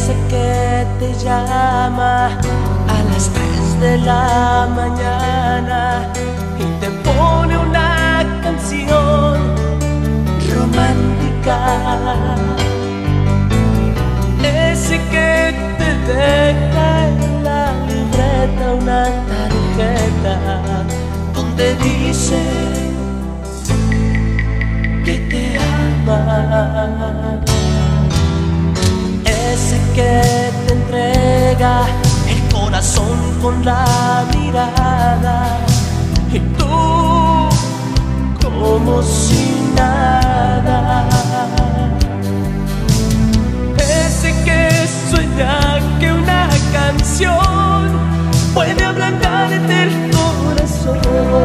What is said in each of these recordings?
ese que te llama a las 3 de la mañana y te pone una canción romántica, ese que te deja en la libreta una tarjeta donde dice que te ama, ese que te entrega el corazón con la mirada y tú como si nada, ese que sueña que una canción puede ablandarte el corazón.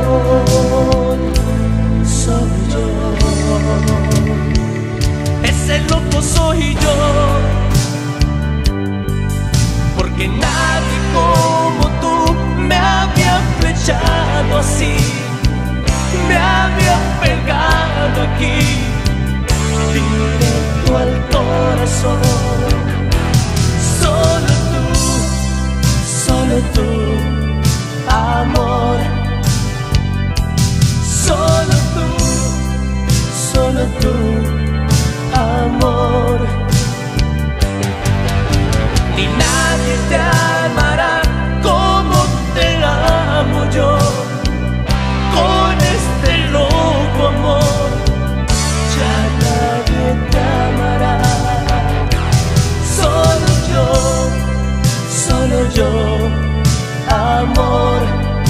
Soy yo, ese loco soy yo, porque nadie como tú me había flechado así, me había pegado aquí, directo al corazón. Solo tú, amor, solo tú, amor. Ni nadie te amará como te amo yo, con este loco amor. Ya nadie te amará, solo yo, amor.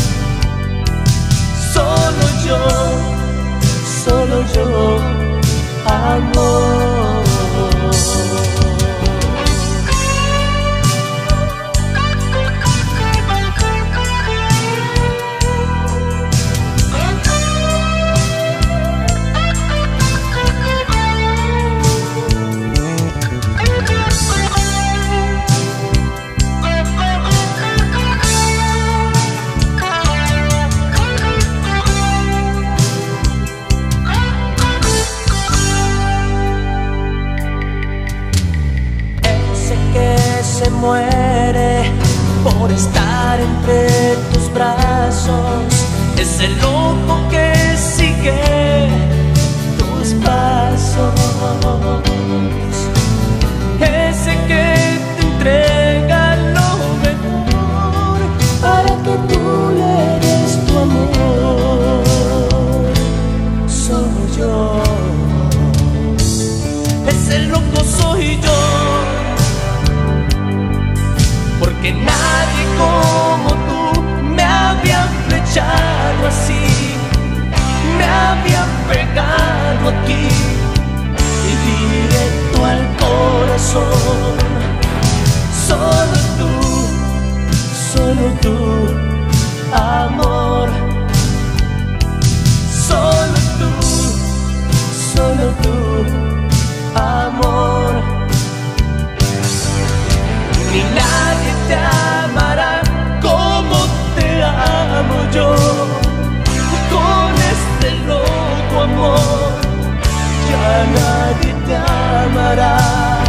Solo yo, amor. Se muere por estar entre tus brazos, es el loco que sigue tus pasos, ese que te entrega lo mejor para que tú le des tu amor. Soy yo, ese loco soy yo, porque nadie como tú me había flechado así, me había pegado aquí y directo al corazón. Solo tú, amor. Solo tú, amor. Ni nadie te amará como te amo yo, con este loco amor. Ya nadie te amará,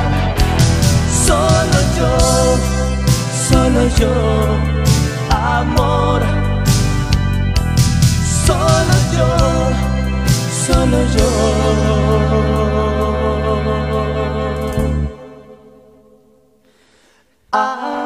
solo yo, amor. Solo yo. Ah.